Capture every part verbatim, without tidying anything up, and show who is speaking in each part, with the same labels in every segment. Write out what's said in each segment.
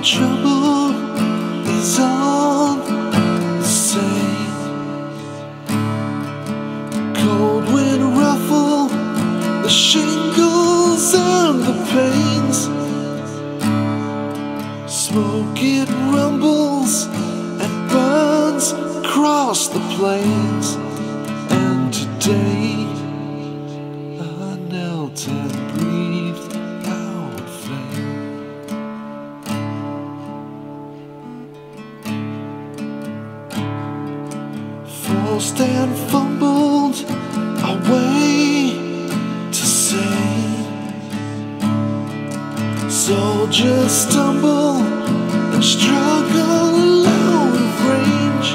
Speaker 1: Lowland Trouble is all the same. Cold wind ruffle the shingles and the panes. Smoke it rumbles and burns across the plains. And today I knelt and breathed out flame. Forced and fumbled away to say, soldiers stumble and struggle along with range.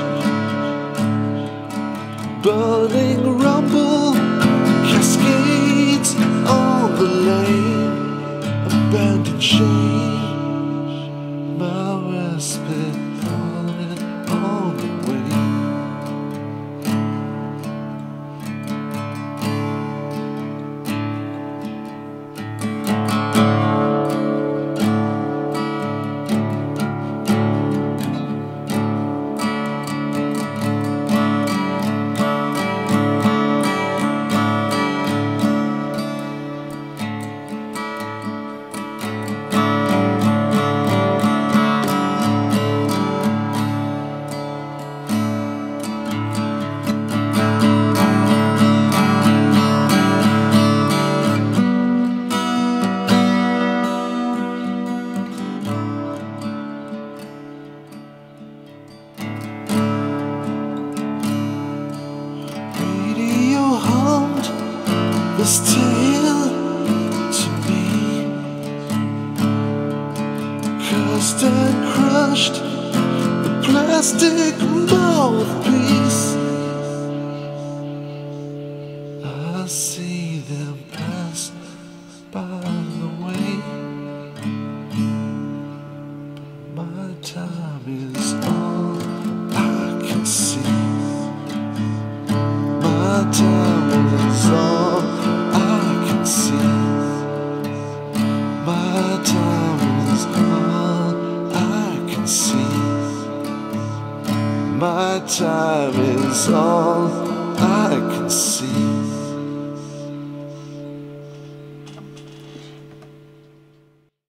Speaker 1: Burning rumble cascades on the lane. Abandoned shame, my respite falling on the way. This tale to me, cursed and crushed, the plastic mouthpiece. I see them pass by the way, but my time is all I can see. My time is all I can see. My time is all I can see. My time is all